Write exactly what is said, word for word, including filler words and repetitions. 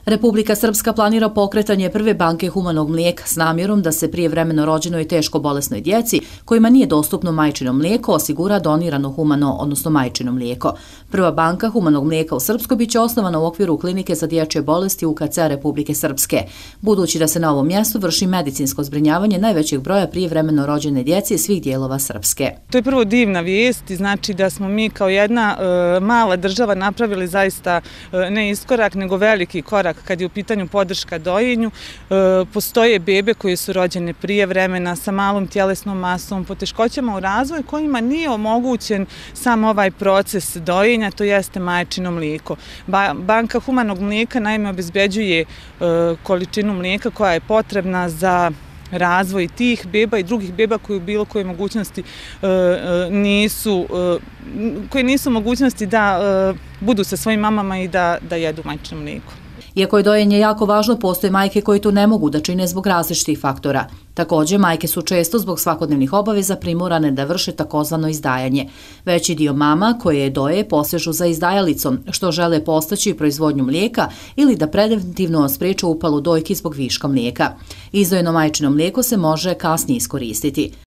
Republika Srpska planira pokretanje prve banke humanog mlijeka s namjerom da se prijevremeno rođenoj i teško bolesnoj djeci kojima nije dostupno majčino mlijeko osigura donirano humano, odnosno majčino mlijeko. Prva banka humanog mlijeka u Srpskoj biće osnovana u okviru klinike za dječje bolesti U K C Republike Srpske, budući da se na ovom mjestu vrši medicinsko zbrinjavanje najvećeg broja prijevremeno rođene djece svih dijelova Srpske. To je prvo divna vijest i znači da smo mi kao jedna e, mala država napravili zaista e, ne iskorak, nego veliki korak kad je u pitanju podrška dojenju. E, postoje bebe koje su rođene prije vremena sa malom tjelesnom masom, poteškoćama u razvoju kojima nije omogućen sam ovaj proces dojenja, to jeste majčino mlijeko. Ba, banka humanog mlijeka naime obezbeđuje e, količinu mlijeka koja je potrebna za razvoj tih beba i drugih beba koji u bilo koje mogućnosti e, nisu, e, koji nisu mogućnosti da e, budu sa svojim mamama i da, da jedu majčino mlijeko. Iako je dojenje jako važno, postoje majke koje to ne mogu da čine zbog različitih faktora. Također, majke su često zbog svakodnevnih obaveza primorane da vrše takozvano izdajanje. Veći dio mama koje doje posežu za izdajalicom, što žele postaći proizvodnju mlijeka ili da preventivno spriječe upalu dojki zbog viška mlijeka. Izdojeno majčino mlijeko se može kasnije iskoristiti.